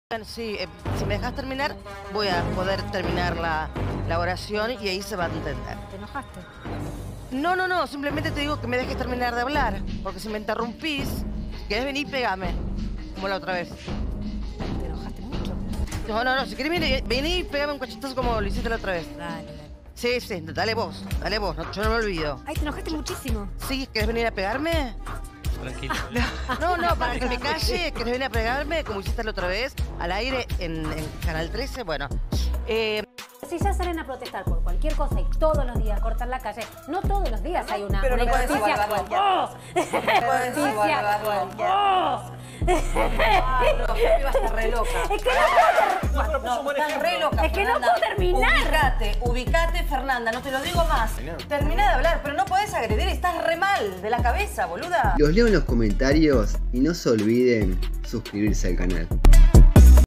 Sí, si me dejas terminar, voy a poder terminar la oración y ahí se va a entender. ¿Te enojaste? No, simplemente te digo que me dejes terminar de hablar, porque si me interrumpís, si querés venir, pegame, como la otra vez. ¿Te enojaste mucho? No, si querés vení y pegame un cachetazo como lo hiciste la otra vez. Dale. Sí, dale vos, yo no me olvido. Ay, te enojaste muchísimo. ¿Sí? ¿Querés venir a pegarme? Tranquilo. No, para que me calle, ¿querés venir a pegarme como hiciste la otra vez? Al aire en Canal 13, bueno. Si ya salen a protestar por cualquier cosa y todos los días cortan la calle, no todos los días hay una pero no puedes injusticia evaluarlo. como vos. Puedes evaluarlo. Vos. No, estás re loca. Es que no puedo No, estás re loca, Es que no Fernanda. puedo terminar. Ubicate, Fernanda, no te lo digo más. Terminá de hablar, pero no podés agredir, estás re mal de la cabeza, boluda. Los leo en los comentarios y no se olviden suscribirse al canal.